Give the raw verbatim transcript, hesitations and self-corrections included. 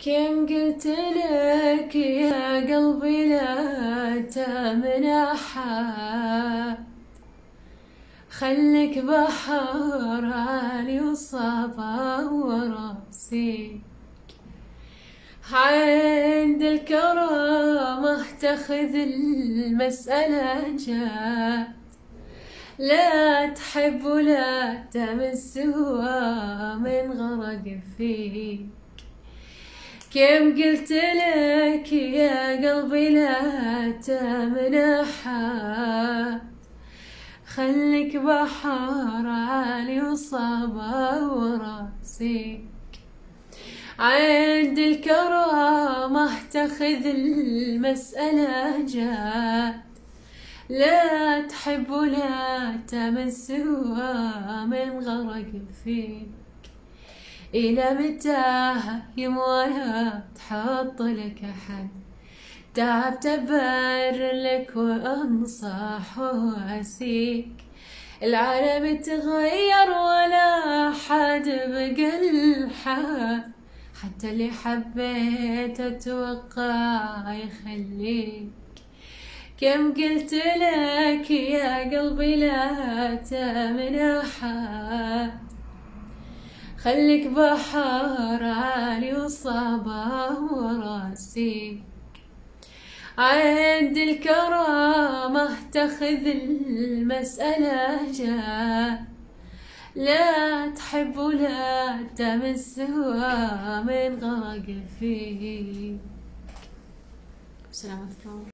كم قلت لك يا قلبي لا تمن أحد، خليك بحر عالي وصابا وراسي، عند الكرامة تاخذ المسألة جاد، لا تحب ولا تمس هو من غرق فيك. كم قلت لك يا قلبي لا تمن أحد، خليك بحر عالي وصابا وراسك، عند الكرامة تاخذ المسألة جاد، لا تحب ولا تمس هو من غرق فيك. إلى متى يموت تحط لك أحد، تعبت أبرر لك وأنصح وأسيك، العالم تغير ولا حد بقى الحال، حتى اللي حبيت أتوقع يخليك. كم قلت لك يا قلبي لا تمن أحد، خليك بحر عالي وصابا وراسك، عند الكرامة تاخذ المسألة جاد، لا تحب ولا تمس هو من غرق فيك. سلامتكم.